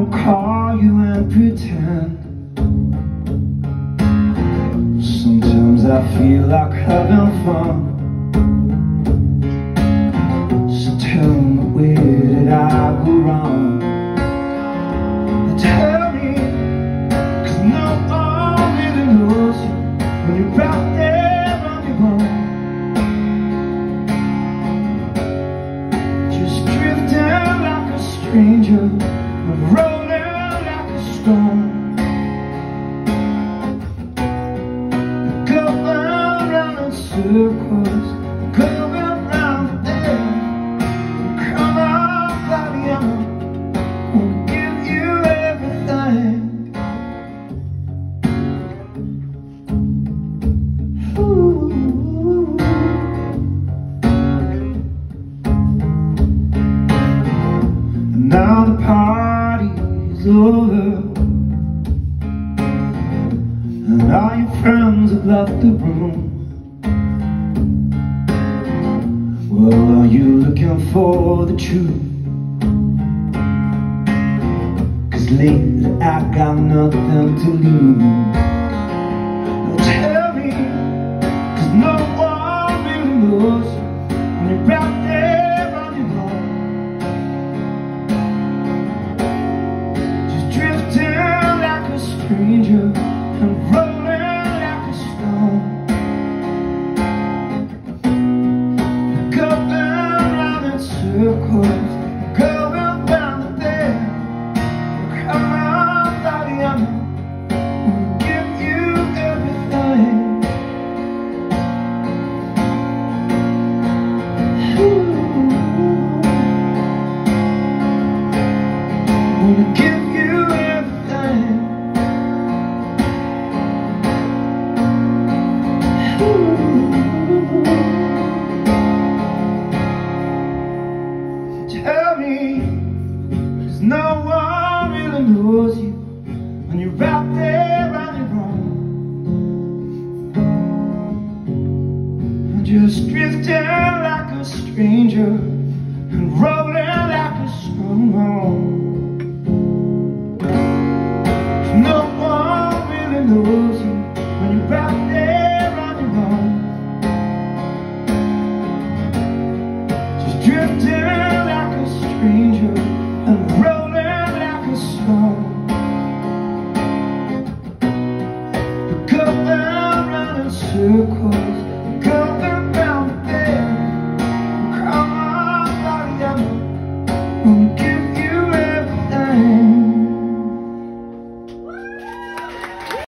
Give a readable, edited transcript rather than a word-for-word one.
will call you and pretend. Sometimes I feel like having fun. So tell me, where did I go wrong? Tell me, 'cause no one really knows you when you're out there on your own. Just drifting like a stranger and rolling like a stone. Going round in circles, going round there. Come on, baby, I'm gonna give you everything. Ooh. Now the party's over, and all your friends have left the room. Well, are you looking for the truth? 'Cause lately I got nothing to lose. Now tell me, 'cause no one really knows you when you're out there on your own. Just drifting like a stranger and rolling like a stone. Going round in circles, going round there. Come on, baby, I'm gonna give you everything. Ooh. Gonna give you everything. Tell me, 'cause no one really knows you when you're out there on your own. I'm just drifting like a stranger and rolling like a stone. No one really knows you when you're out there on your own. Just drifting like a stranger and rolling like a stone. Going round in circles,